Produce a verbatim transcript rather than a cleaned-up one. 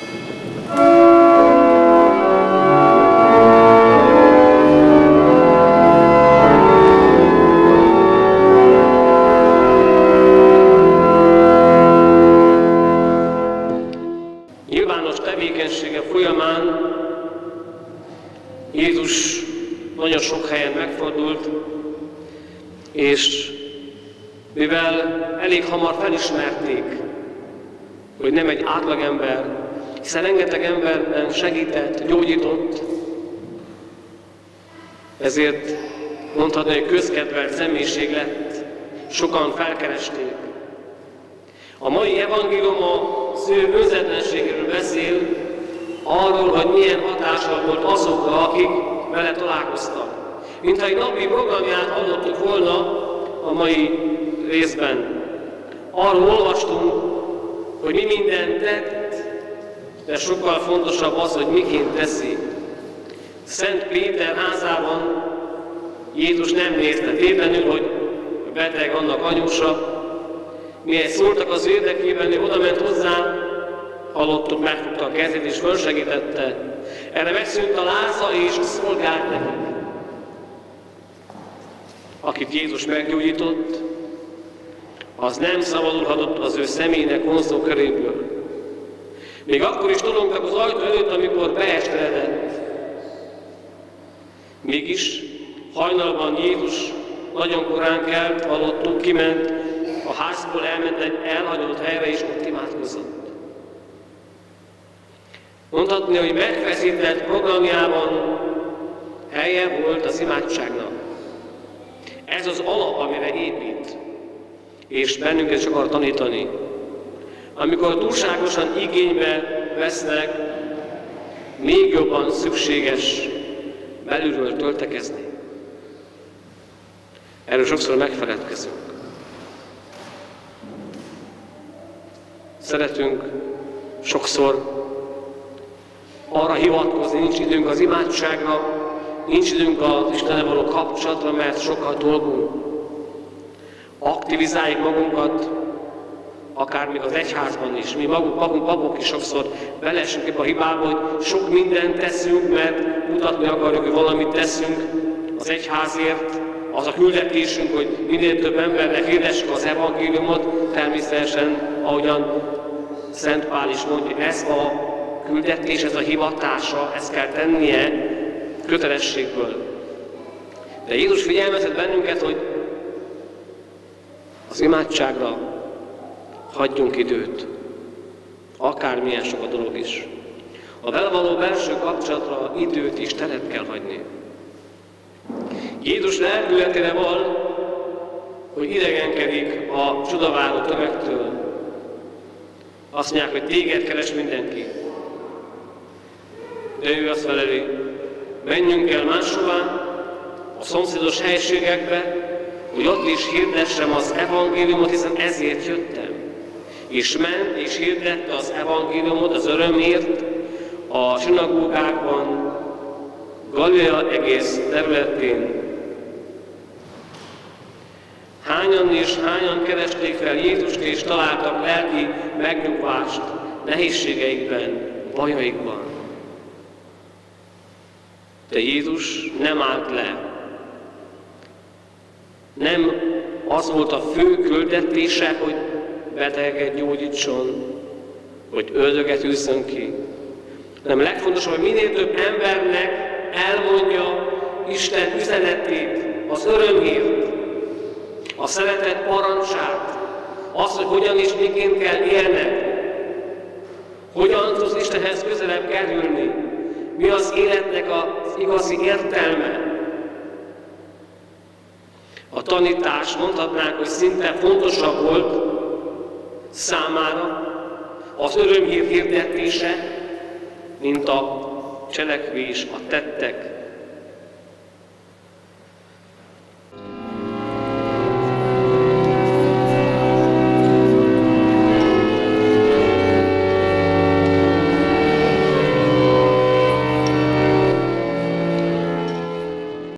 Nyilvános tevékenysége folyamán Jézus nagyon sok helyen megfordult, és mivel elég hamar felismerték, hogy nem egy átlagember, hiszen rengeteg emberben segített, gyógyított, ezért mondhatni, hogy közkedvelt személyiség lett, sokan felkeresték. A mai evangélium az ő önzetlenségéről beszél, arról, hogy milyen hatással volt azokra, akik vele találkoztak. Mintha egy napi programját hallottuk volna a mai részben. Arról olvastunk, hogy mi mindent tett, de sokkal fontosabb az, hogy miként teszi. Szent Péter házában Jézus nem nézte tétlenül, hogy beteg annak anyósa. Miért szóltak az érdekében, hogy oda ment hozzá, hallottuk, megfogta a kezét és fölsegítette. Erre megszűnt a láza és szolgált nekik. Akit Jézus meggyógyított, az nem szabadulhatott az ő személynek vonzó köréből. Még akkor is tolongtak az ajtó előtt, amikor beesteredett. Mégis hajnalban Jézus nagyon korán kelt, hallottuk, kiment, a házból elment egy elhagyott helyre, és ott imádkozott. Mondhatni, hogy megfeszített programjában helye volt az imádságnak. Ez az alap, amire épít, és bennünket is akar tanítani. Amikor túlságosan igénybe vesznek, még jobban szükséges belülről töltekezni. Erről sokszor megfeledkezünk. Szeretünk sokszor arra hivatkozni, nincs időnk az imádságra, nincs időnk az Istennel való kapcsolatra, mert sok a dolgunk. Aktivizáljuk magunkat, akár még az egyházban is. Mi magunk, magunk papok is sokszor beleesünk ebbe a hibába, hogy sok mindent teszünk, mert mutatni akarjuk, hogy valamit teszünk az egyházért. Az a küldetésünk, hogy minél több embernek hirdessük az evangéliumot, természetesen, ahogyan Szent Pál is mondja, ez a küldetés, ez a hivatása, ezt kell tennie kötelességből. De Jézus figyelmeztet bennünket, hogy az imádságra hagyjunk időt, akármilyen sok a dolog is. A vele való belső kapcsolatra időt is, teret kell hagyni. Jézus lelkületére val, hogy idegenkedik a csodaváró tömegtől. Azt mondják, hogy téged keres mindenki. De ő azt feleli, menjünk el máshová, a szomszédos helységekbe, hogy ott is hirdessem az evangéliumot, hiszen ezért jöttem. És ment és hirdette az evangéliumot, az örömért a zsinagógákban, Galilea egész területén. Hányan és hányan keresték fel Jézust, és találtak lelki megnyugvást nehézségeikben, bajaikban. De Jézus nem állt le. Nem az volt a fő küldetése, hogy betegeket gyógyítson, hogy ördöget űzzön ki. Nem legfontosabb, hogy minél több embernek elmondja Isten üzenetét, az örömhírt, a szeretet parancsát, azt, hogy hogyan és miként kell élned, hogyan tudsz Istenhez közelebb kerülni, mi az életnek az igazi értelme. A tanítás, mondhatnánk, hogy szinte fontosabb volt számára az örömhír hirdetése, mint a cselekvés, a tettek.